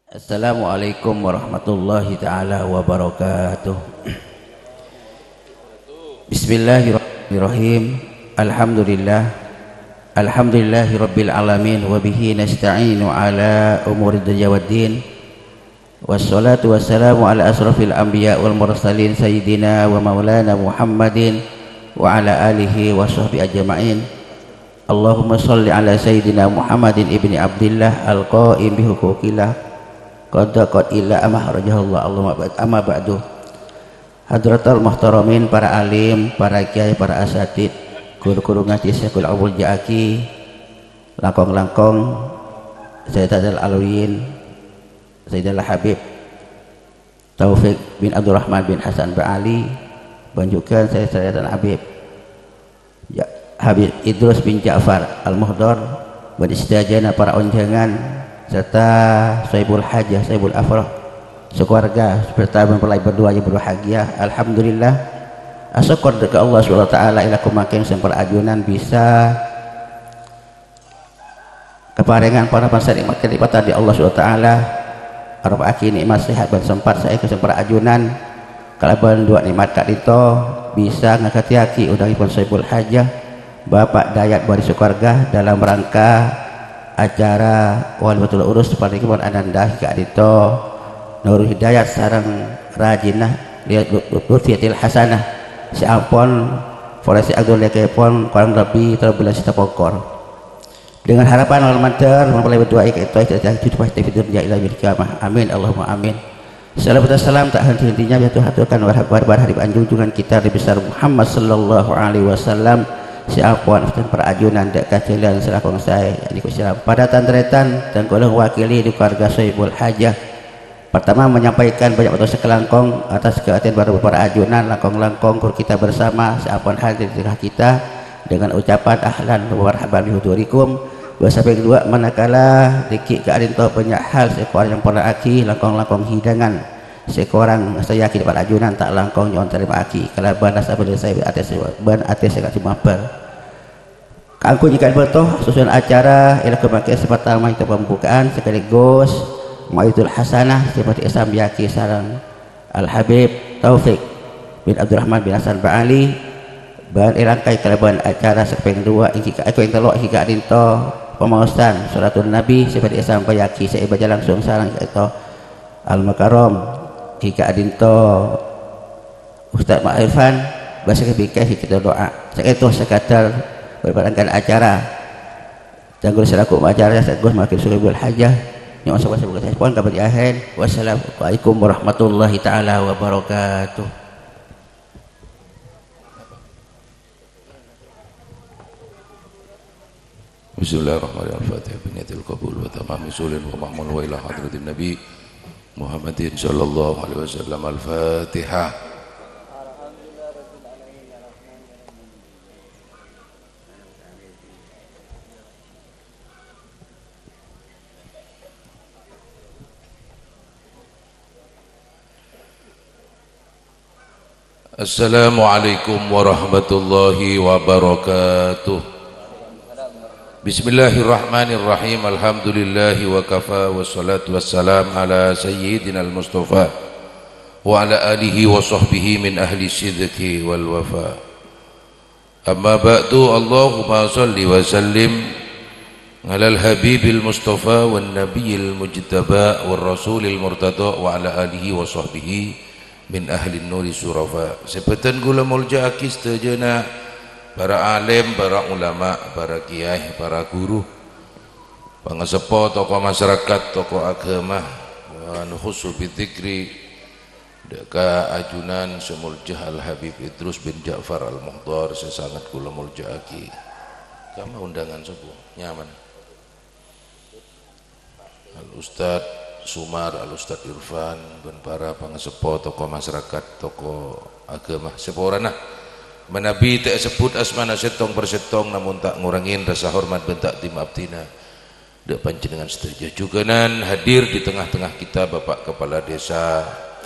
Assalamualaikum warahmatullahi taala wabarakatuh. Bismillahirrahmanirrahim. Alhamdulillahi rabbil alamin wa bihi nasta'inu ala umuri dunya waddin. Wassalatu wassalamu ala asrafil anbiya wal mursalin sayyidina wa maulana Muhammadin wa ala alihi wa sahbihi ajma'in. Allahumma shalli ala sayyidina Muhammadin ibni Abdillah al-qa'im bi huquqillah qad illa amahrajahallah. Allahumma amma ba'du. Hadratul muhtaramin, para alim, para kiai, para asatid, guru-guru ngaji Syekhul Abul Ja'aki, langkong-langkong Sayyidatul Alawiyyin, Sayyidul Habib Taufik bin Abdurrahman bin Hasan Ba'ali, banjukan Sayyidul Habib Habib Idrus bin Ja'far Al-Muhdar, dan istajana para unjangan serta Saibul Hajah, Saibul Afrah sekeluarga serta mempelai berdua yang berbahagia. Alhamdulillah, asyukur ke Allah SWT ilakum makin sempur ajunan bisa keparengan para pasar nikmat kenikmatan di Allah SWT. Arab aki nikmat sehat dan sempat saya ke sempur ajunan kalaban dua nikmat kak itu bisa ngakati-aki udangipun Saibul Hajah Bapak Dayat bari sekeluarga dalam rangka acara walimatul urus seperti kebun ananda kak itu Nurul Hidayat sarang rajinah lihat Lutfiatil Hasanah si ampun Foresi Abdul Lekepon kurang lebih terbelas kita pokor dengan harapan almantar mempelai berdua itu hidup pasti dunia ila bil kiamah. Amin Allahumma amin. Salam tak henti-hentinya ya Tuhan haturkan warbar hari anjungan kita Nabi besar Muhammad sallallahu alaihi wasallam si ampun perajunan dek kacilan selakong saya ini kusiram pada tantretan dan golong wakili di keluarga Saibul Hajah. Pertama menyampaikan banyak waktu sekelangkong atas kehadiran baru para ajunan langkong-langkong kur kita bersama seapun hadir di tengah kita dengan ucapan ahlan wa marhaban bihudurikum. Sampai kedua manakala diki keadaan toh banyak hal sekorang yang pernah aki langkong-langkong hidangan sekorang saya yakin para ajunan tak langkong nyon terima aki kalau banas apa saya atas saya cuma ber kangku jika betul susunan acara ialah kemakai pertama itu pembukaan sekaligus Ma'idul Hasanah seperti Isam Yaki sarang Al-Habib Taufik bin Abdurrahman bin Hasan Ba'ali bahan irangkai kelaban acara sekpeng dua ikika aku yang telok ikika dinto pemaustan suratul Nabi seperti Isam Yaki saya baca langsung sarang itu Al-Makarom ikika dinto Ustaz Ma'irfan bahasa kebikai kita doa saya itu sekadar berbarangkan acara jangan selaku acara saya gus makin Saibul Hajah yang saya pun kabar akhir. Wassalamualaikum warahmatullahi taala wabarakatuh. Bismillahirrahmanirrahim. Al-Fatihah biniyatil qabul wa tamami sulin wa mahmul wa ila hadratin Nabi Muhammadin sallallahu alaihi wasallam. Al-Fatihah. Assalamualaikum warahmatullahi wabarakatuh. Bismillahirrahmanirrahim. Alhamdulillahi wa kafa wassalatu wassalam ala sayyidina al-Mustafa wa ala alihi wa sahbihi min ahli sidqi wal wafa. Amma ba'du, Allahumma salli wa sallim ala al-habibil mustafa wan nabiyil mujtaba wal rasulil murtada wa ala alihi wa sahbihi min ahli nuri surafa. Sepetan gula mulja akis terjena para alim, para ulama, para kiai, para guru, pangasepo, tokoh masyarakat, tokoh agama, dan khusus bitikri deka ajunan semuljah Al-Habib Idrus bin Ja'far Al-Muhdar sesangat gula mulja aki kama undangan sebuah nyaman Al-Ustadz Sumar, Al-Ustadz Irfan, dan para pangasepo, tokoh masyarakat, tokoh agama seporana menabi tak sebut asmana setong persetong namun tak ngurangin rasa hormat bentak tim abdina dak panjenengan setuju juganan hadir di tengah-tengah kita Bapak Kepala Desa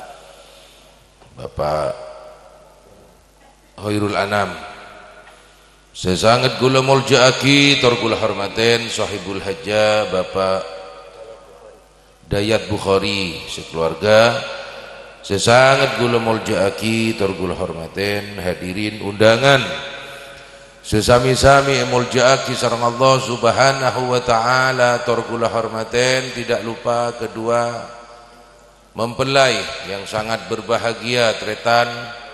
Bapak Khairul Anam sesangat gula mulja aki tor gula hormaten sahibul hajjah Bapak Dayat Bukhari sekeluarga sesangat gula muljaaki tur gula hormaten hadirin undangan sesami-sami muljaaki sareng Allah Subhanahu wa taala tur gula hormaten tidak lupa kedua mempelai yang sangat berbahagia tretan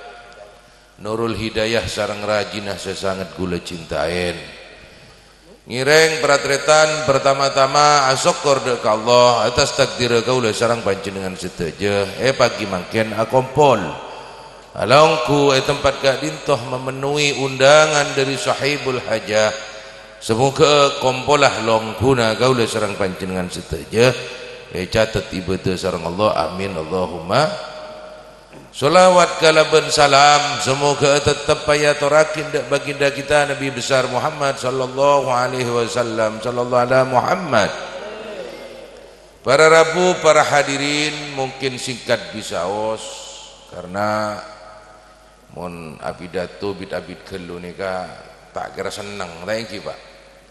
Nurul Hidayah sareng rajinah sesangat gula cintain ngireng peratretan pertama-tama asyukur ke Allah atas takdir kaula sareng panjenengan seteja pagi mangken akompol alangku tempat ka dintoh memenuhi undangan dari sahibul hajah semoga kompolah longkuna kaula sareng panjenengan seteja catat ibadah sareng Allah amin Allahumma Salawat kalaban salam semoga tetap payatorakin baginda kita Nabi besar Muhammad sallallahu alaihi wasallam sallallahu ala Muhammad. Para rabu, para hadirin mungkin singkat bisaos karena mun abidato bid-abid kelu nika tak kira seneng thank you Pak.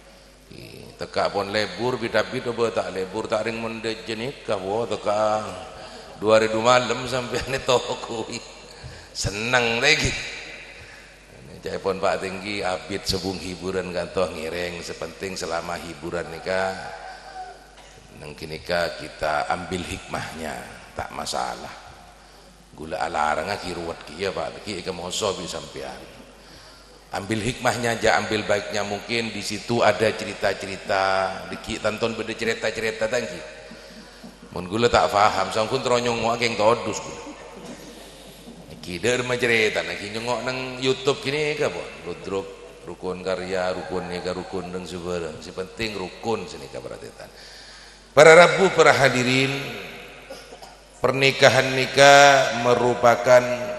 Teka pun lebur bid-abid obo tak lebur tak ring mun dejenikah wo teka 2000 malam sampai ini tokoi senang lagi jadi pun Pak Tinggi abid sebung hiburan kantoh ngireng sepenting selama hiburan nikah nengki nikah kita ambil hikmahnya tak masalah gula alarang kiruat kia Pak Tinggi kemoso bisa sampean ambil hikmahnya aja ambil baiknya mungkin di situ ada cerita-cerita diki tonton beda cerita-cerita tangki mun gula tak paham sangkun teronyong ngok geng todus gula iki der macerita niki nyengok nang YouTube kini ka bon ludruk rukun karya rukun nika rukun dan sebarang si penting rukun sini ka perhatian para rabu para hadirin pernikahan nikah merupakan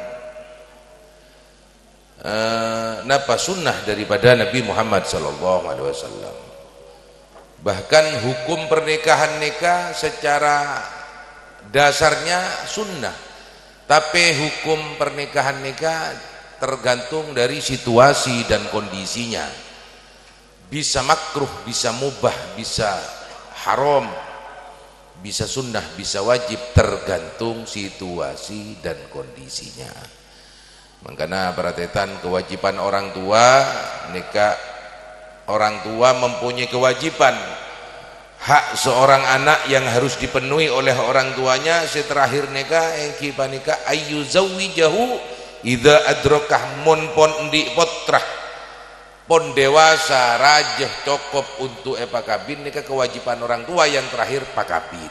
napa sunnah daripada Nabi Muhammad sallallahu alaihi wasallam. Bahkan hukum pernikahan nikah secara dasarnya sunnah, tapi hukum pernikahan nikah tergantung dari situasi dan kondisinya. Bisa makruh, bisa mubah, bisa haram, bisa sunnah, bisa wajib, tergantung situasi dan kondisinya. Makanya perhatian kewajiban orang tua nikah. Orang tua mempunyai kewajiban hak seorang anak yang harus dipenuhi oleh orang tuanya seterakhir nikah kipa nikah ayu zawijahu idza adrakah mun pon ndi potrah pon dewasa rajah cokop untuk pakabin nikah kewajiban orang tua yang terakhir pakabin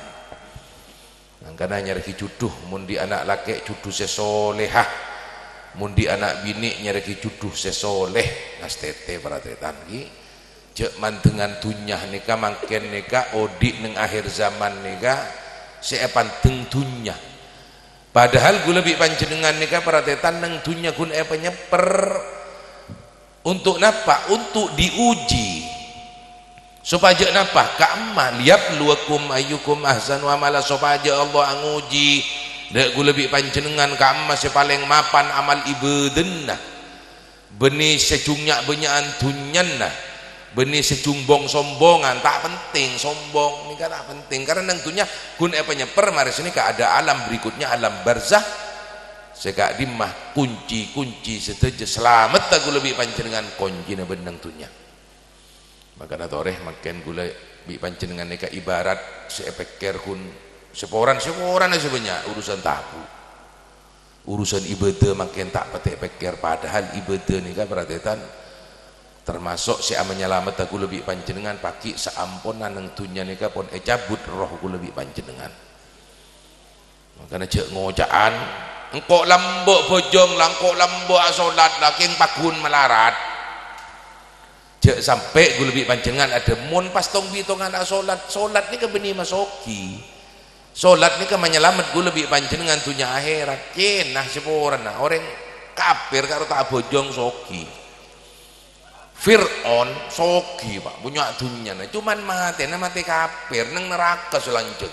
karena nyari juduh mun di anak laki juduh sesolehah mun di anak bini nyari juduh sesoleh nastete perhatian ki cek mantengan tunyah nikah mangken nikah odik neng akhir zaman nikah seepanteng tunyah padahal gue lebih panjenengan nikah perhatian neng tunyah kun penyeper untuk napa untuk diuji supaya napa ka'amah liap luakum ayyukum ahsanu amala supaya Allah nguji dek gue lebih panjenengan ka'amah sepaling mapan amal ibadah benih secungnya benyaan tunyan nah benih sejumbong sombongan tak penting sombong ini kan tak penting karena tentunya kun penyeper mari sini ada alam berikutnya alam barzah sekak dimah kunci seteja selamat tak lebih panjenengan kunci na benang tunya maka natoreh makin gula bi panjenengan nika ibarat seepeker kun seporan sebenarnya urusan tabu urusan ibadah makin tak petek peker padahal ibadah nika perhatian termasuk si menyelamat aku lebih panjenengan paki seampunan nang dunya nika pun cabut rohku lebih panjenengan makanya cek ngocaan engkau lambok bojong langkok lambok salat laking pagun melarat cek sampai gue lebih panjenengan ada mun pas tong bitongan salat ni kebeni masoki salat ni menyelamat gue lebih panjenengan dunya akhirat cenah seporan orang kafir karo tak bojong soki Fir'aun sogi Pak punya dunia cuman mati kafir neng neraka selanjutnya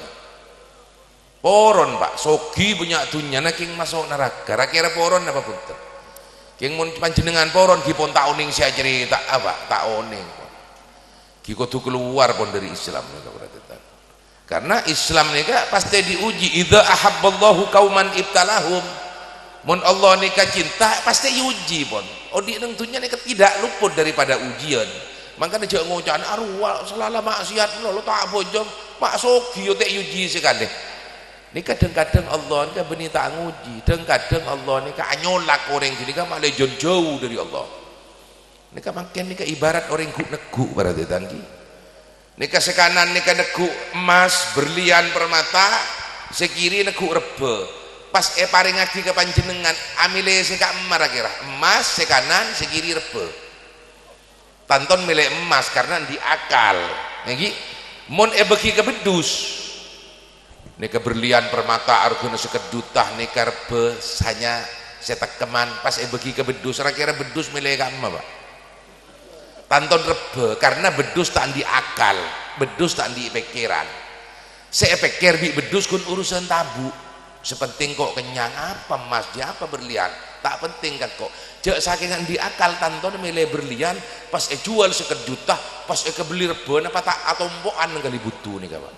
poron Pak sogi punya dunia king masuk neraka kira poron apa punten king mun panjenengan poron kipon tak oning sia cerita apa tak oning ki kudu keluar pon dari Islam Karena Islam nika pasti diuji. Idza ahabballahu qauman ibtalahum. Mun Allah nika cinta pasti diuji pun. Odi nentunya nika tidak luput daripada ujian. Makanya jangan ngucapkan arwah selala maksiat lo tak bojong mak sogi yo tek uji sekali. Nika kadang-kadang Allah nika beni tak nguji, kadang Allah nika anyolak orang jadi kan malah jauh dari Allah. Nika makin nika ibarat orang negu pada tetanggi. Nika sekanan nika negu emas berlian permata, sekiri negu rebe. Pas paring ngaji ke panjenengan amile seka emar kira emas sekanan sekiri rebe. Tanton milik emas karena di akal. Niki mun bagi ke bedus. Nika berlian permata arguna sekedutah nika rebe hanya setekeman pas bagi ke bedus kira bedus milik kamu Pak. Tanton rebe karena bedus tak di akal, bedus tak di pikiran. Saya pikir bi bedus kun urusan tabu. Sepenting kok kenyang apa emas dia apa berlian tak penting kan kok. Jak sakingan di akal tanton milih berlian pas jual sekejuta pas kebeli rebe apa tak atau mpokan kali butuh nih kawan.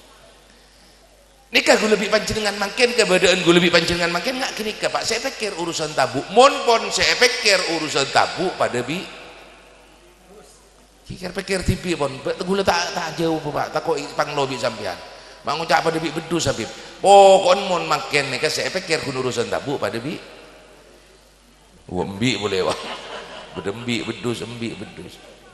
Nikah gue lebih panjenengan makin keberadaan gue lebih panjenengan makin nggak kini Pak. Saya pikir urusan tabu, mon saya pikir urusan tabu pada bi. Pikir TV pun, gula tak jauh Pak, tak kok pang lobi sampean. Mau ngucap pada bi bedus Habib. Pokon mon makin nih saya pikir urusan tabu pada bi. Embi boleh wah. Bedembi bedus embi bedus.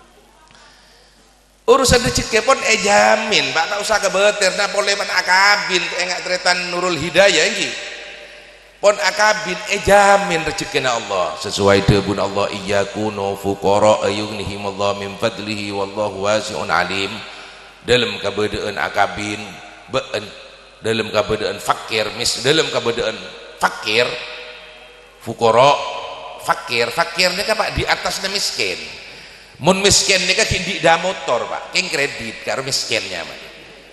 Urusan rezeki pun jamin, Pak tak usah kebeter nah boleh pan akabin enggak tretan Nurul Hidayah iki. Pon akabin jamin rezekina Allah sesuai debun Allah iyyakunu fuqara ayughnihimullah min fadlihi wallahu wasi'un alim. Dalam keberadaan akabin beun dalam keberadaan fakir dalam keberadaan fakir fuqara fakir ini kan Pak di atasnya miskin. Mun miskin ini kan di da motor Pak king kredit karo miskinnya Pak.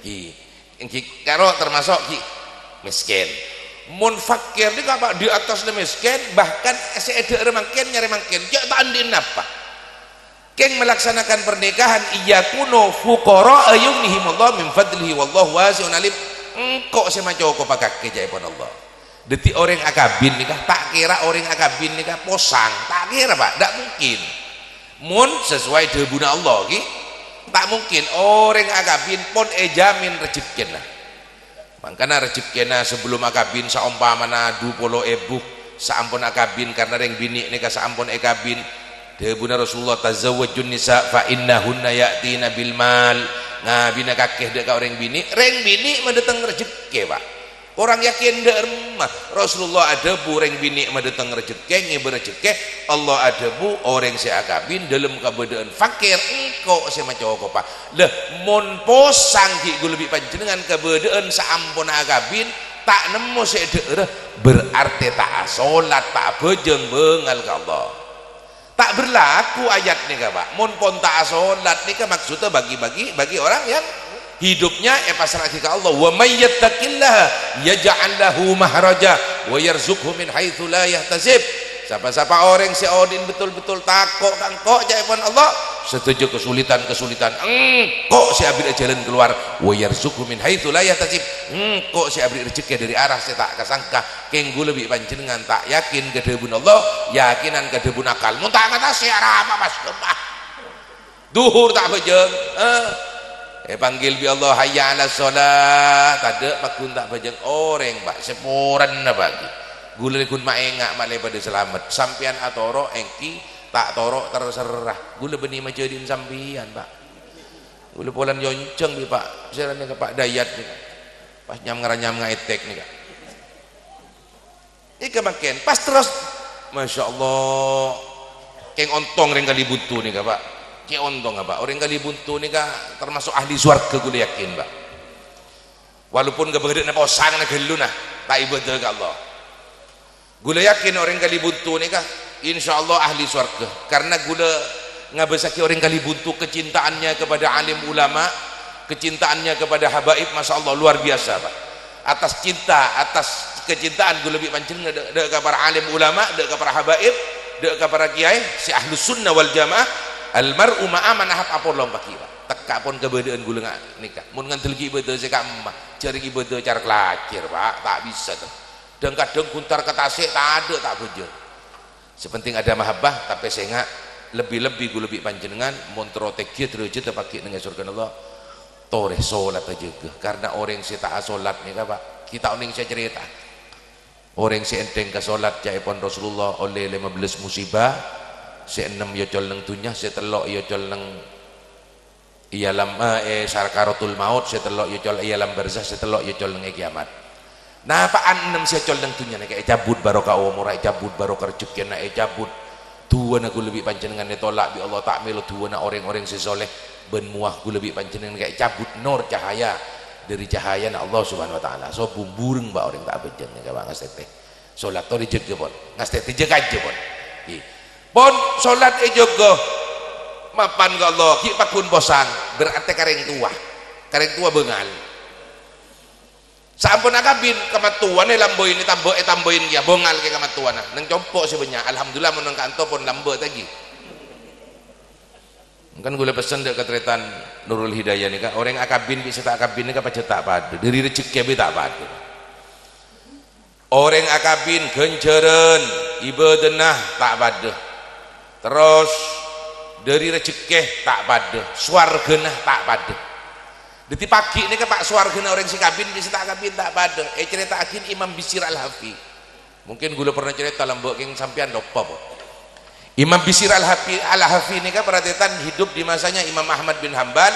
Ki karo termasuk ki miskin. Mun fakir ini apa di atasnya miskin bahkan seedek remangkin nyari mangkin jak tak andin apa keng melaksanakan pernikahan iyyakuno fuqara ayughnihimullah min fadlihi wallahu wasi'un alim engkau sema coko pakak kejaipun Allah detik orang akabin nikah tak kira orang akabin nikah posang tak kira Pak tak mungkin mun sesuai debuna Allah ki tak mungkin orang akabin pun jamin rezeki lah. Makanya rezekina sebelum akabin saumpamana 20.000 saampun akabin karena reng bini nika saampun akabin debuna Rasulullah tazawwajun nisa fa innahunna ya'tina bil mal ngabina kakeh dek orang bini reng bini mendatang rezeki Pak orang yakin dek rumah Rasulullah ada bu reng bini mendatang rezeki ngiber rezeki Allah ada bu orang si akabin dalam keberadaan fakir engkau si macam Pak leh mon posang ki gue lebih panjenengan keberadaan saampun akabin tak nemu si berarti tak salat tak bejeng bengal ke Allah tak berlaku ayat nih Pak mon pon tak salat nih maksudnya bagi orang yang hidupnya pasrah ke Allah wa may yattaqillaha yaj'al lahu mahraja wa yarzuqhu min haitsu la yahtasib. Siapa-siapa orang si odin betul-betul takut kangkok jaipun Allah setuju kesulitan engkau si abdi jalan keluar wa yarzuqhu min haitsu la yahtasib engkau si abdi rezeki dari arah saya tak kasangka kenggu lebih panjenengan tak yakin kedebun Allah yakinan kedebun akal mun tak ngatasi arah apa Mas gemah duhur tak bejeng panggil bi Allah hayya ala sholat tade pakun tak bajang orang Pak seporan apa lagi gule kun maengak male pada selamat sampian atoro engki tak toro terserah gule beni majedin sampian Pak gule polan yonceng bi Pak serane ke Pak Dayat nih pas nyam ngaetek nih Kak iki makin pas terus Masya Allah keng ontong ring kali butuh nih Pak ontong apa orang kali buntu nih kak termasuk ahli surga gue yakin Pak walaupun gak begitu napa sang nak geluna tak ibadah ke Allah gue yakin orang kali buntu nih kak insya Allah ahli surga karena gue ngabesaki orang kali buntu kecintaannya kepada alim ulama kecintaannya kepada habaib Masya Allah luar biasa Pak atas cinta atas kecintaan gue lebih pancing dek kepada alim ulama dek kepada habaib dek kepada kiai si ahlus sunnah wal jamaah almar'u ma'a man ahab apor lom baki Pak tekak pun kebedaan gula nikah mun ngantel ki ibadah sekak emak cari ibadah cara kelacir Pak tak bisa tuh dan kadang kuntar ketasik tak ada tak bejo sepenting ada mahabbah tapi saya lebih-lebih gue lebih panjenengan montro tegi terus pakai dengan surga Allah tore solat aja ke karena orang si tak solat nih Pak kita orang saya cerita orang si enteng ke solat jaipon Rasulullah oleh 15 musibah si 6 yocol neng tunya si telok yocol neng ialam sarkaratul maut si telok yocol ialam barzah si telok yocol neng kiamat nah apaan 6 si yocol neng tunya nih kayak cabut barokah umur cabut barokah rezeki na cabut tuan aku lebih panjenengan ditolak bi Allah tak melu tuan orang-orang si soleh ben muah gue lebih panjenengan kayak cabut nur cahaya dari cahaya na Allah subhanahu wa ta'ala so bumbureng mbak orang tak bejen nih kawan ngasteteh solat to dijaga pon ngasteteh jaga aja pon solat jaga mapan ke Allah ki pakun bosan berarti kareng tua bengal sampun akabin kamatuan lamboin ini tamboin ya bongal ke kamatuan nang compok sebenarnya alhamdulillah menang kanto pun lambo lagi kan gue pesan dek ketretan Nurul Hidayah nih kan orang akabin bisa tak akabin nih kan pacet tak pada dari rezeki abi tak pada orang akabin genjeren ibadah tak pada terus dari rezeki tak pada swargana tak pada deti pagi ini kan pak swargana orang si kabin bisa tak kabin tak pada cerita akin Imam Bisir Al-Hafi mungkin gue pernah cerita lambok yang sampean lupa Imam Bisir Al-Hafi ini kan perhatian hidup di masanya Imam Ahmad bin Hambal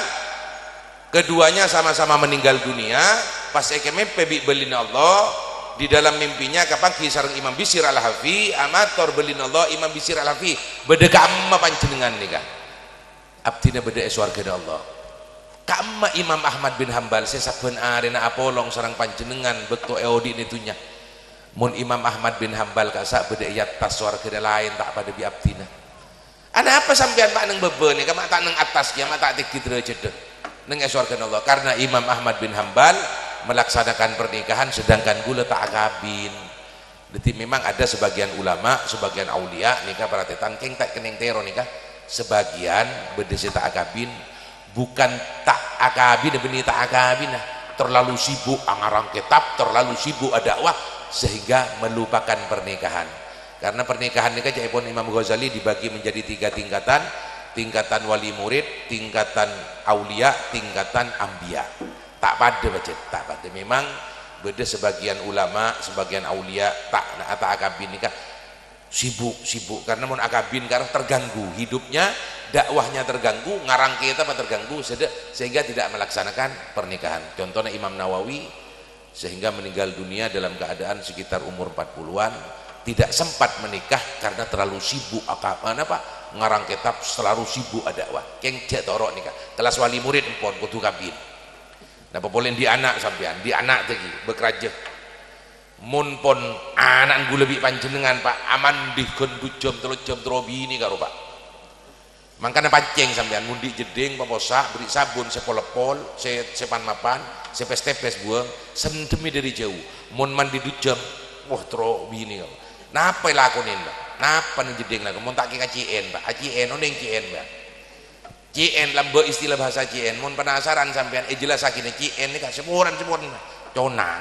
keduanya sama-sama meninggal dunia pas ekempe belin Allah di dalam mimpinya kapan kisah Imam Bisir Al-Hafi amator belin Allah Imam Bisir Al-Hafi bedeka amma panjenengan nih kan abdina beda swarga Allah kamma Imam Ahmad bin Hambal sesaben arena apolong sarang panjenengan beto eodi nitunya mun Imam Ahmad bin Hambal kasak beda yatas swarga lain tak pada biabdina ada apa sampean pak neng bebe nih kamak tak neng atas kiamat tak tinggi derajat neng swarga Allah karena Imam Ahmad bin Hambal melaksanakan pernikahan sedangkan gula tak akabin jadi memang ada sebagian ulama sebagian aulia nikah perhatian keng tak keneng tero nikah sebagian berdesi tak akabin bukan tak akabin benih tak akabin terlalu sibuk angarang kitab terlalu sibuk dakwah sehingga melupakan pernikahan karena pernikahan ini kan Jaipun Imam Ghazali dibagi menjadi 3 tingkatan tingkatan wali murid tingkatan aulia tingkatan ambia tak pada baca tak pada memang beda sebagian ulama sebagian aulia tak akabin ini kan sibuk karena mun akabin karena terganggu hidupnya dakwahnya terganggu ngarang kita apa terganggu sehingga tidak melaksanakan pernikahan contohnya Imam Nawawi sehingga meninggal dunia dalam keadaan sekitar umur 40-an tidak sempat menikah karena terlalu sibuk ngarang kitab selalu sibuk dakwah keng jak torok nikah kelas wali murid empon kudu kabin nah popolen di anak sampean di anak lagi bekerja mun pon anak gue lebih panjenengan pak aman di kendu jam 3 jam trobi ini karo pak makanya pancing sampean mundi jeding paposak beri sabun sepolepol sepan mapan sepes-tepes buang sendemi dari jauh mun mandi 2 jam wah trobi ini karo napa lakonin pak napa nih jeding lah mun tak kira cien pak cien oneng cien pak cien lambe istilah bahasa cien mun penasaran sampean jelas sakitnya cien ini kan semuran conang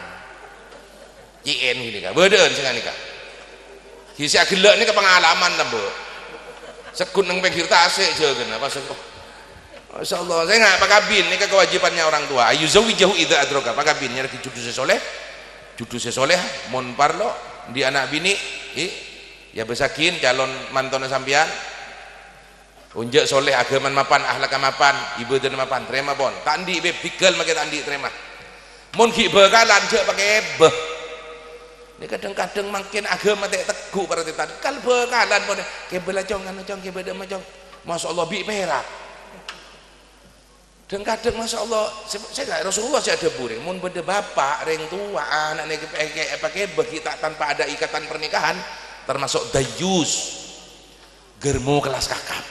cien gini kan beden sih nih kan kisah gelak ini ke pengalaman lambe sekun nang pinggir tasik aja kenapa Masya Allah saya nggak pakabin ini kewajibannya orang tua ayu zawi jauh ida adroga pakabin nyari judu sesoleh mon parlo di anak bini ya besakin calon mantona sampian unjak soleh agaman mapan ahlak mapan ibu dan mapan terima bon tandi be pigal makai tandi terima mon ki bekalan je pakai beh ini kadang-kadang makin agama tak teguh pada tadi kal bekalan bon kebel acongan kebel macong Masya Allah bi perak dan kadang Masya Allah saya Rasulullah saya ada buring mun beda bapak reng tua anak nek pakai bagi tak tanpa ada ikatan pernikahan termasuk dayus germo kelas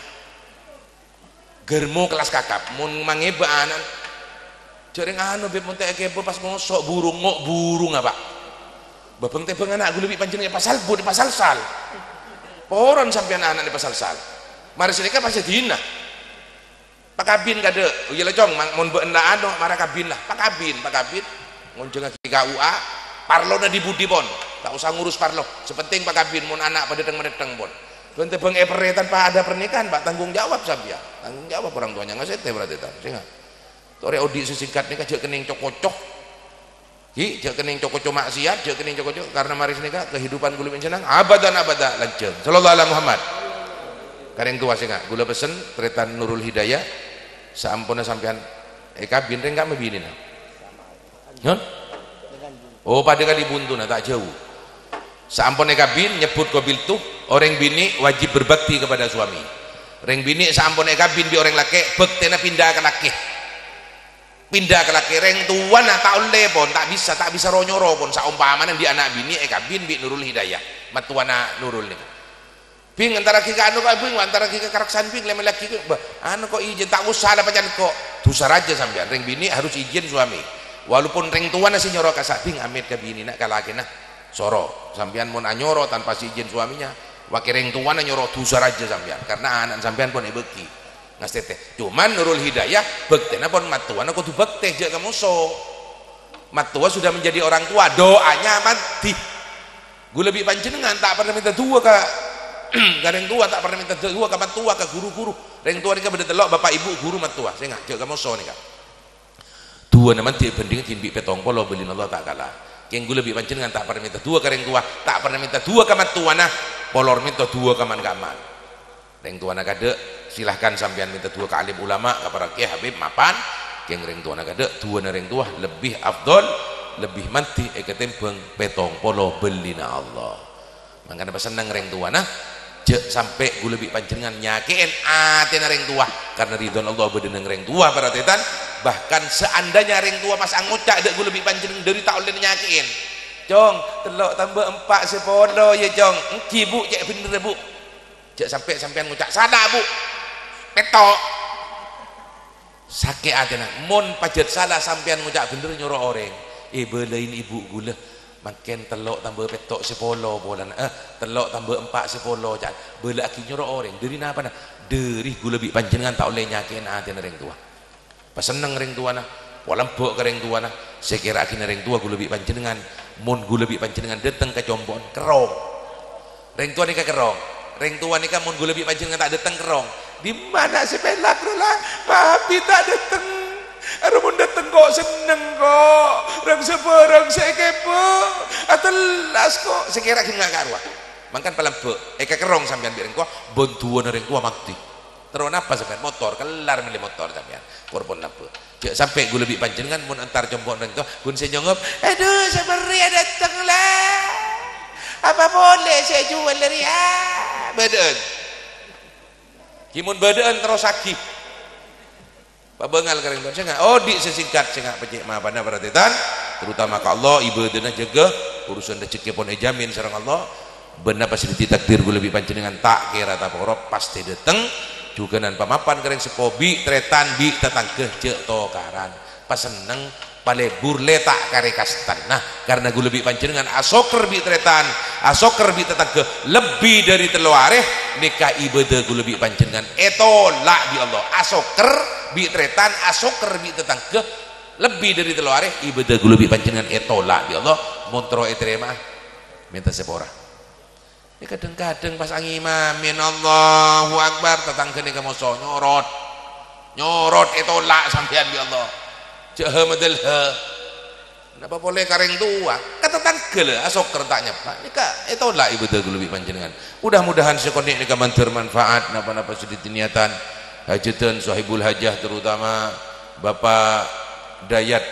kakap mun mangeba anak jaring anu beb mun teh kebo pas ngosok burung apa babeng teh anak gue lebih panjang pasal bu di pasal sal poron sampean anak di pasal sal mari sini kan pasti dina Pak Kabin kade uya lecong mun beunda anu marah kabin lah Pak Kabin ngonceng ki KUA parlona di budi pon tak usah ngurus parlo sepenting Pak Kabin mun anak padeteng pon bente bang epere tanpa ada pernikahan Pak tanggung jawab sampean tanggung jawab orang tuanya ngasete berarti tan singa tore audit sesingkat nikah jek kening cokocok ki jek kening cokocok maksiat jek kening cokocok karena maris nikah kehidupan gula senang abadan abada lanceun sallallahu alaihi Muhammad kareng tua singa gula pesen tretan Nurul Hidayah saampuna sampean kabin reng gak mebini nah non oh pada kali buntu nah tak jauh saampuna kabin nyebut kobil tuh orang bini wajib berbakti kepada suami reng bini saampuna kabin bi orang laki bektena pindah ke laki reng tua nah tak oleh pon tak bisa ronyoro pon saumpamanan di anak bini kabin bi Nurul Hidayah matuana Nurul nih ping antara kita anu kok ping antara kita karaksan ping leme laki anu kok izin tak usah ada pacan kok dosa raja sampean ring bini harus izin suami walaupun ring tua nasi nyoro kasak ping amit ke bini nak kalaki nah soro sampean mun anyoro tanpa si izin suaminya wakil ring tua na nyoro dosa raja sampean karena anak sampean pun ibeki ngastete cuman Nurul Hidayah bektena pun matua na kudu bekte je kamu so matua sudah menjadi orang tua doanya mati gue lebih panjenengan tak pernah minta dua ke gareng tua tak pernah minta dua kapan tua ke guru-guru reng tua nika beda telok bapak ibu guru mat tua saya ngajak kamu so nika dua naman ti pending timbi petong polo beli Allah tak kalah keng gula lebih panjenengan tak pernah minta dua ke reng tua tak pernah minta dua kaman tua nah polor minta dua kaman reng tua nak kade silahkan sampean minta dua ke alim ulama ke para kiai habib mapan keng reng tua nak kade dua na reng tua lebih afdol lebih manti ketempeng petong polo beli na Allah makanya pas senang reng tua nah sampai gue lebih panjenengan nyakein aten reng tua karena ridwan Allah bedeneng reng tua para tetan bahkan seandainya reng tua mas angocak dek gue lebih panjenengan dari tak oleh nyakein cong telok tambah 4 sepolo ya cong engki bu cek bener bu cek sampai ngucak salah bu petok sakit aten mon pajet salah sampean ngucak bener nyuruh orang belain ibu gula makin telok tambah petok sepolo bolan telok tambah 4 sepolo jan bela aki nyuruh orang dari napa nah dari gula lebih panjenengan tak oleh nyakin aten reng tua pas seneng reng tua nah pola mbok ke reng tua nah sekira aki reng tua gula lebih panjenengan mun gula lebih panjenengan dateng ke combon kerong reng tua nikah kerong reng tua nikah mun gula lebih panjenengan tak dateng kerong di mana sepelak lah papi tak dateng Arun dateng kok seneng kok rang seberang sekepo atelas kok sekira kena karwa mangkan palam be kerong sampean bireng kok bantuan reng tua mati terus apa sampean motor kelar milih motor sampean korban apa cek sampai gue lebih panjenengan mun antar jombon reng tua gun saya nyongop aduh sabari dateng lah apa boleh saya jual dari badan kimun badan terus sakit pabengal kareng saya nggak di sesingkat saya nggak pecik maafana para tetan terutama ke Allah ibadahna jaga urusan rezeki pun jamin sareng Allah benar pasti ditakdir gue lebih panjenengan tak kira tak porop pasti dateng juga nan pamapan kareng sekobi tretan bi tetangga cek tokaran pas seneng palebur letak karekastan nah karena gue lebih panjenengan asoker bi tretan asoker bi tetangga lebih dari teluareh nikah ibadah gue lebih panjenengan etolak bi Allah asoker bi tretan asoker bi tetangga lebih dari teluareh ibadah gue lebih panjenengan etolak bi Allah montro eterema minta sepora ya kadang-kadang pas angimamin Allahu Akbar tetangga nih kamu so nyorot etolak sampean bi Allah jaha madalha kenapa boleh kareng tua kata tanggal asok kertanya pak nikah etolak ibadah gue lebih panjenengan mudah-mudahan sekonik nikah manfaat napa-napa sedikit niatan hajatan sahibul hajah terutama Bapak Dayat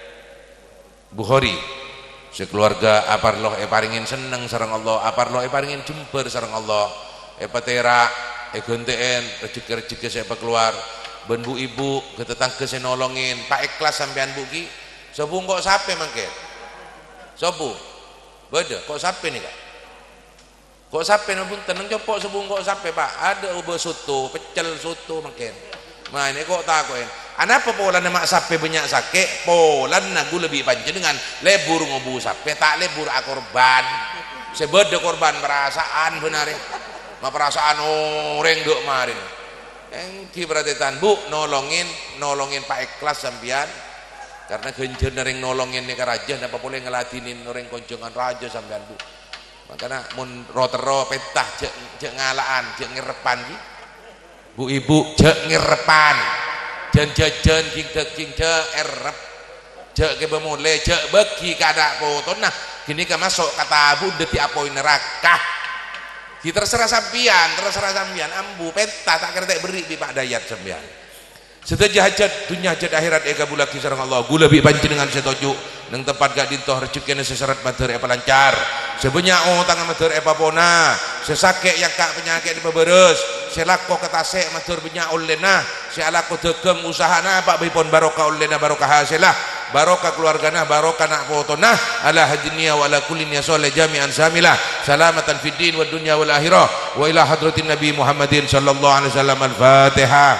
Bukhari sekeluarga aparloh paringin seneng sareng Allah aparloh paringin jember sareng Allah patera genteen rezeki saya keluar ben bu ibu ketetangga saya nolongin pak ikhlas sampean buki sobu kok sape mangke sobu beda kok sape nih kak kok sape nabung tenang coba sobu kok sape pak ada ubah soto pecel soto mangke nah ini kok takoin anapa pola nama sape banyak sake pola nagu lebih panjenengan lebur ngobu sape tak lebur akorban sebeda korban perasaan benar ma perasaan orang dok marin engki berarti Bu nolongin Pak Ikhlas sampean karena genjen nering nolongin nih raja apa boleh ngelatinin nering konjongan raja sampean Bu makanya mun rotero petah jek ngalaan jek ngerepan ki Bu Ibu jek ngerepan jen king erep jek ke bemule jek bagi kada foto nah gini ka masuk kata Bu deti apoin neraka kita terserah sampian ambu petah tak kertek beri bi Pak Dayat sampian setelah hajat dunia hajat akhirat ega bulaki sareng Allah gula bi panjenengan setuju nang tempat gak dintoh rezekine seseret mater apa lancar sebenyak tangan mater apa pona sesake yang kak penyakit di beberes selako ketasek mater benyak ulena selako degem usahana pak bipon barokah ulena barokah hasilah barokah keluargana barokah nak potona ala hadinia wa ala kullin ya soleh jami'an samilah salamatan fid din wad dunya wal akhirah wa ila hadratin nabi Muhammadin sallallahu alaihi wasallam al-Fatihah.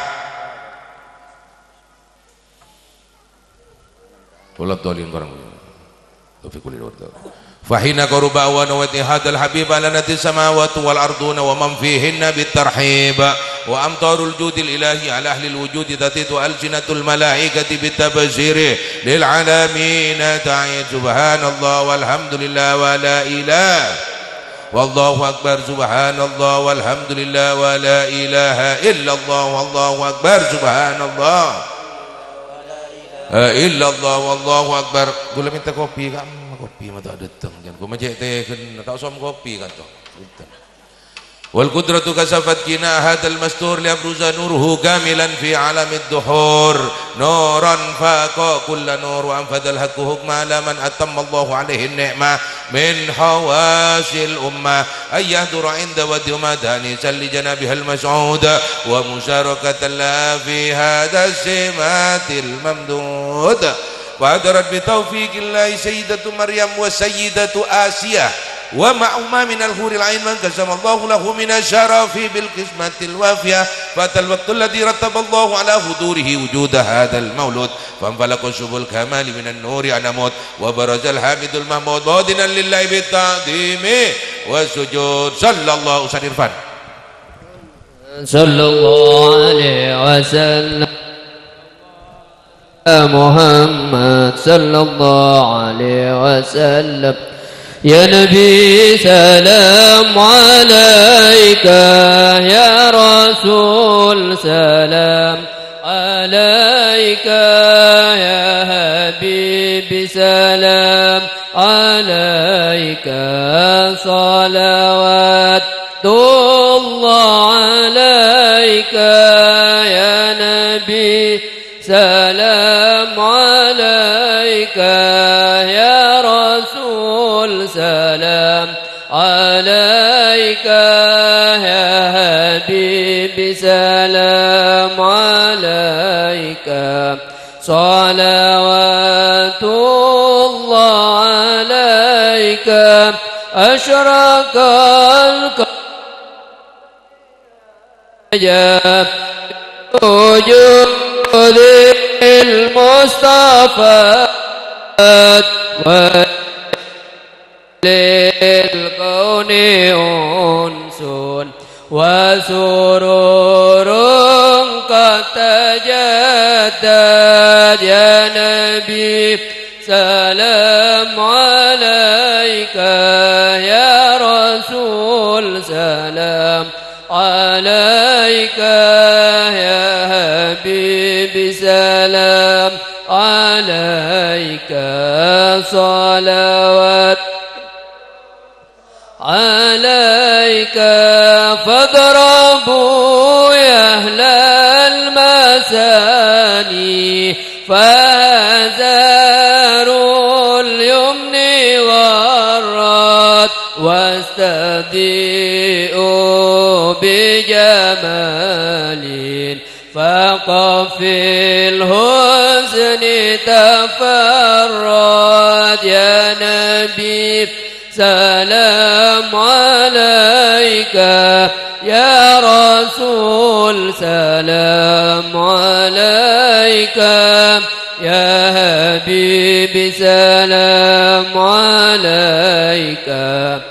Wallahu ta'ala barang taufiq lil warda fahina qaruba wa nawati hadal habib lanati samawati wal arduna wa man fihinna bitarhib wa amtarul judil ilahi ala ahli alwujudi tatitu alsinatul malaikati bitabziri lil alamin ta'id subhanallah walhamdulillah wa la ilaha wallahu akbar subhanallah walhamdulillah wa la ilaha illallah wallahu akbar subhanallah illallah wallahu akbar. Gula minta kopi kan kopi mata datang jangan gua majek teh kan tak som kopi kan toh wal qudratu kasafat kina hadal mastur li abruza nuruhu kamilan fi alamid duhur nuran faqa kulla nur wa anfadal haqqu hukma ala man atamma Allahu alaihi ni'mah min hawasil ummah ayyahdura inda wadi madani salli janabihal mas'ud wa musyarakatan la fi hadha simatil mamdud wa adarat bi taufiqillah sayyidatu maryam wa sayyidatu asiyah wa ma'umma minal huril ain man kasamallahu lahu minasyarafi bil qismatil wafiyah fatal waqtul ladzi rattaballahu ala hudurihi wujuda hadzal maulud fanfalaqa subul kamali minan nuri anamut wa barazal hamidul mahmud badinan lillahi bita'dimi wa sujud sallallahu sadirfan sallallahu alaihi wasallam Muhammad sallallahu alaihi wasallam Ya Nabi salam alaika Ya Rasul salam alaika Ya Habibi salam alaika salawatullah alaika Ya Nabi salam alaika Ya Rasul salam alaika Ya Habibi salam alaika salawatullah alaika asyraqal qamar wujudil Mustafa للكون أنس وسرور قد تجدد يا نبي سلام عليك يا رسول سلام عليك يا حبيبي سلام عليك صلوات عليك فاضربوا يا أهل المساني فهزاروا اليمن والرد واستبدئوا بجمال فقف الحسن تفرد يا نبي سلام عليك يا رسول سلام عليك يا حبيبي سلام عليك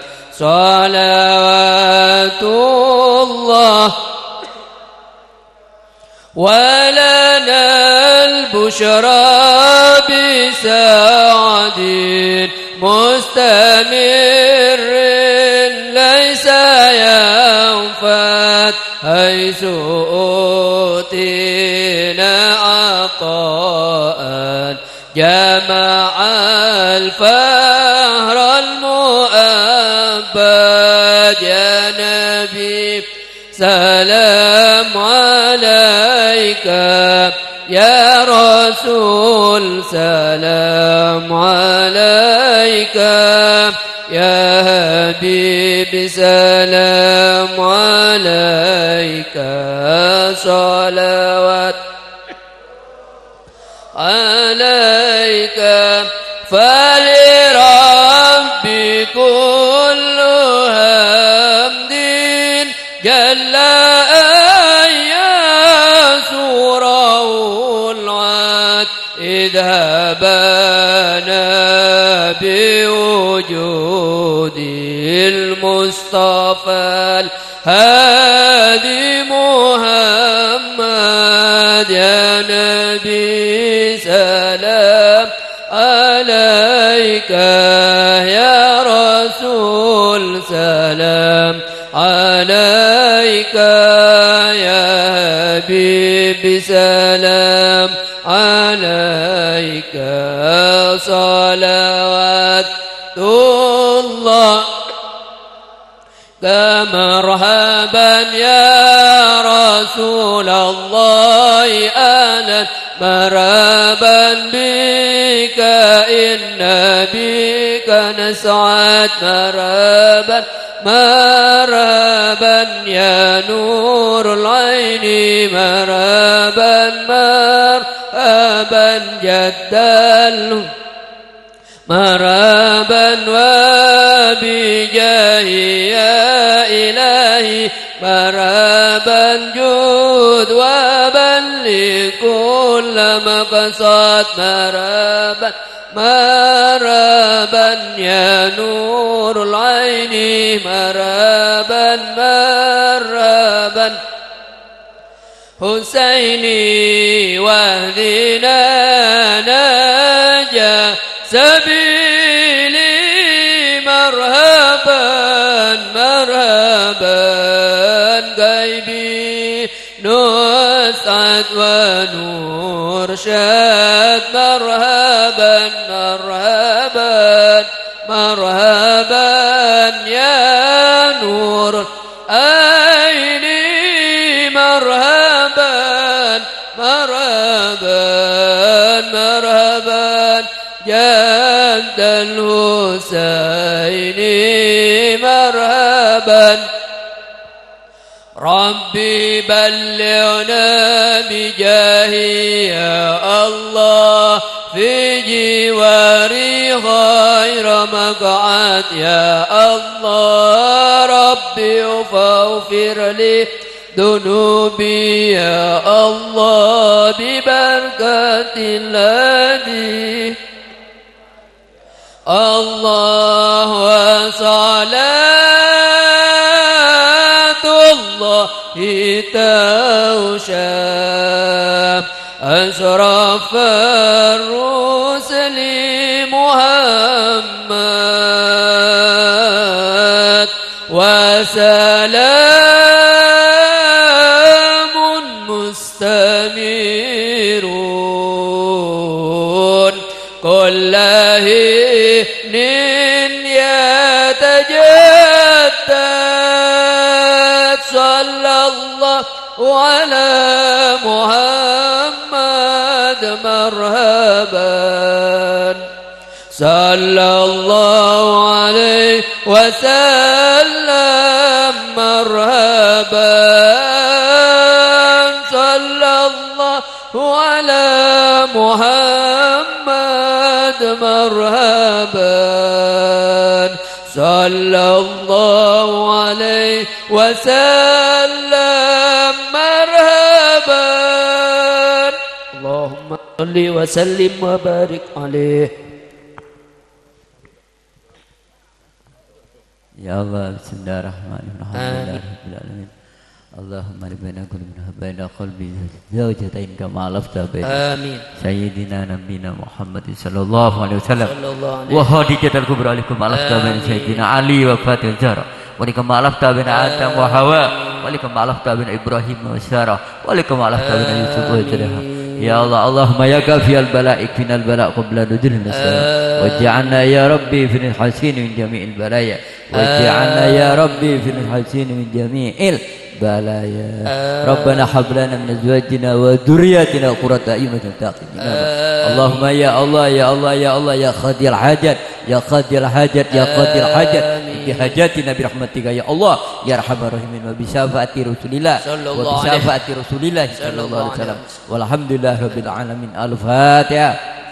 صلوات الله ولنا البشرى بسعد مستمر ليس ينفد حيث أوتينا عطاء جمع الفهر المؤبد يا نبي سلام عليك يا رسول سلام عليك يا حبيب سلام عليك صلوات عليك فلربي كل حمد جل أن يسوره العاد اذهبنا بوجود المصطفى الهادي محمد يا نبي سلام عليك يا رسول سلام عليك يا حبيب سلام عليك صلوات الله مرحبا يا رسول الله أهلا مرحبا بك إن بك نسعد مرحبا مرحبا يا نور العين مرحبا مرحبا جد مرحبا وبجاهي يا إلهي مرحبا جود وبلغ كل مقصد مرحبا مرحبا يا نور العين مرحبا مرحبا حسيني واهدنا نجا سبيلي مرحبا مرحبا غيبي نسعد ونور شاد مرحبا مرحبا مرحبا يا نور عيني مرحبا مرحبا مرحبا جد الحسين مرحبا ربي بلغنا بجاهي يا الله في جواري غير مقعد يا الله ربي فاغفر لي ذنوبي يا الله ببركة الذي الله وصلاة الله توشى أشرف الرسل محمد وسلام مستمرون كل حين يتجدد صلى الله على محمد مرحبا صلى الله عليه وسلم مرحبا صلى الله على محمد مرحبا صلى الله عليه وسلم مرحبا اللهم صل وسلم وبارك عليه. Ya Allah, bismillahirrahmanirrahim. اللهم ربنا كل من بين قلبي زوجتين كما علفت بين آمين سيدنا نبينا محمد صلى الله عليه وسلم صلى الله عليه وخديجة الكبرى لكم علفت بين سيدنا علي وفاطمة الزهراء ولكم علفت بين آدم وحواء ولكم علفت بين إبراهيم وسارة ولكم علفت بين يوسف وزليخا يا الله اللهم يا كافي البلاء اكفنا البلاء قبل نزول النساء واجعلنا يا ربي في الحسين من جميع البلايا واجعلنا يا ربي في الحسين من جميع البلايا ربنا هب لنا من ازواجنا وذرياتنا قرة اعين واجعلنا اللهم يا الله يا الله يا الله يا قاضي الحاجات يا قاضي الحاجات يا قاضي الحاجات بحاجاتنا برحمتك يا الله يا ارحم الراحمين وبشفاعة رسول الله وبشفاعة رسول الله صلى الله عليه وسلم والحمد لله رب العالمين الفاتحة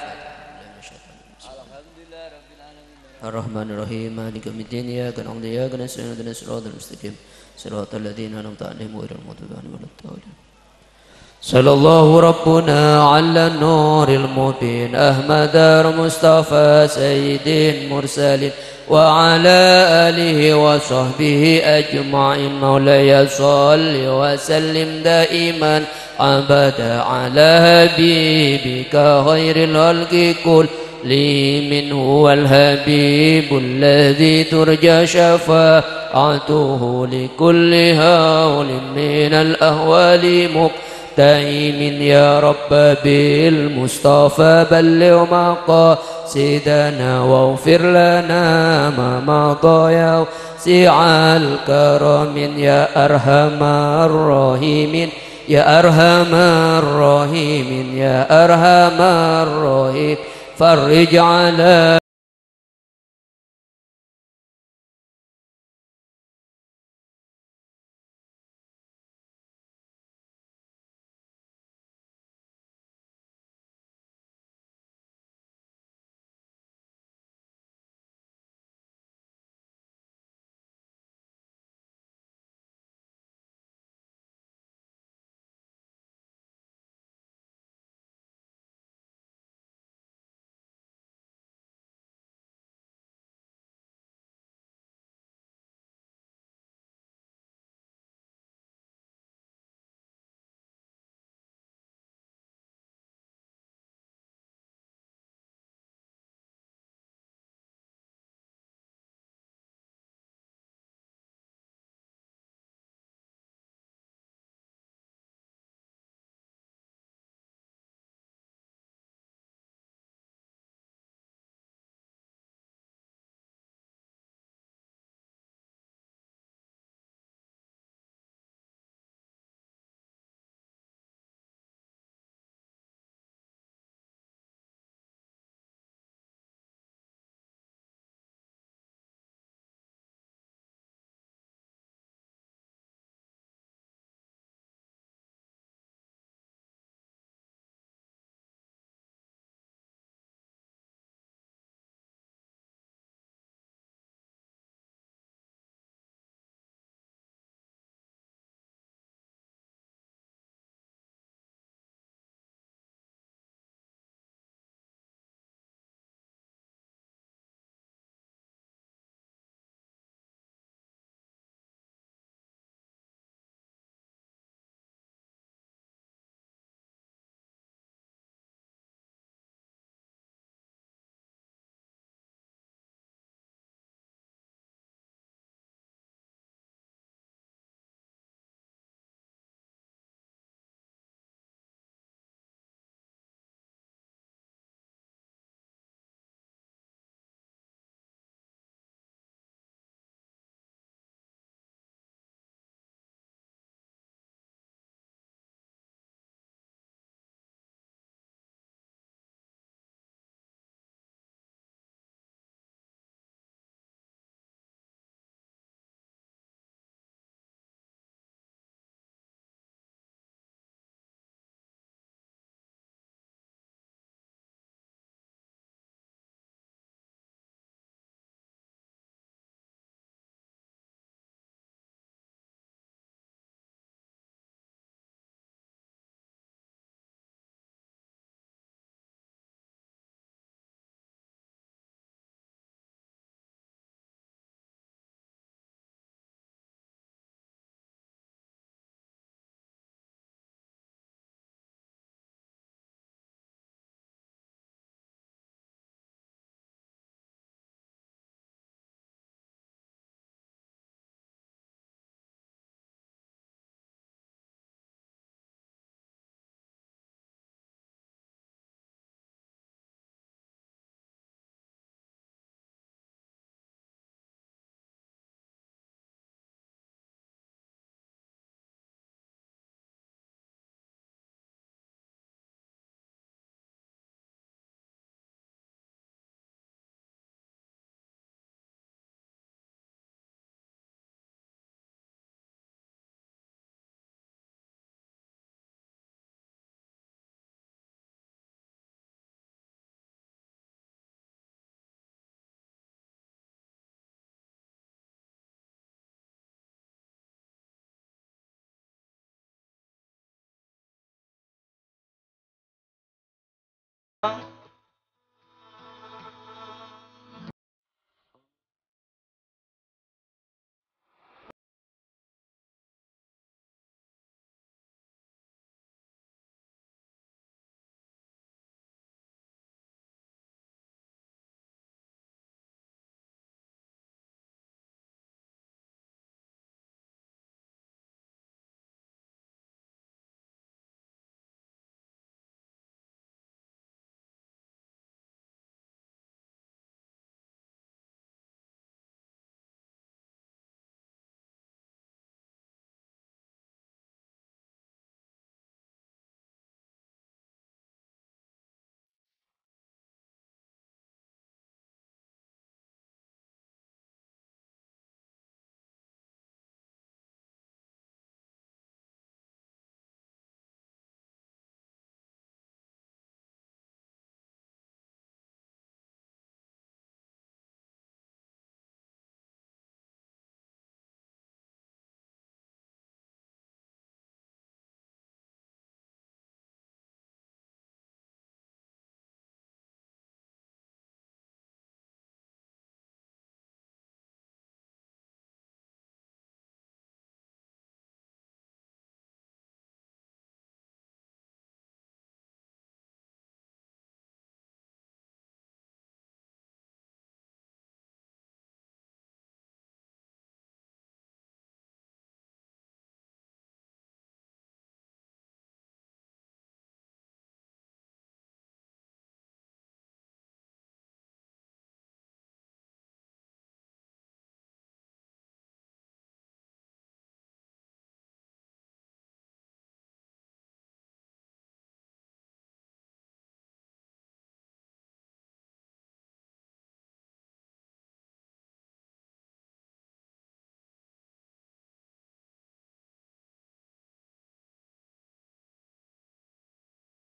الرحمن الرحيم مالك يوم الدين إياك نعبد وإياك نستعين اهدنا الصراط المستقيم صراط الذين أنعمت عليهم غير المغضوب عليهم ولا الضالين صلى الله ربنا على النور المبين أحمد المصطفى سيد المرسلين وعلى آله وصحبه أجمعين مولاي صل وسلم دائما أبدا على حبيبك خير الخلق كل لي من هو الحبيب الذي ترجى شفاعته لكل هول من الأهوال مقتحم يا رب بالمصطفى بلغ مقاصدنا واغفر لنا ما مضى يا واسع الكرم يا أرحم الراحمين يا أرحم الراحمين يا أرحم الراحمين فرج على Allah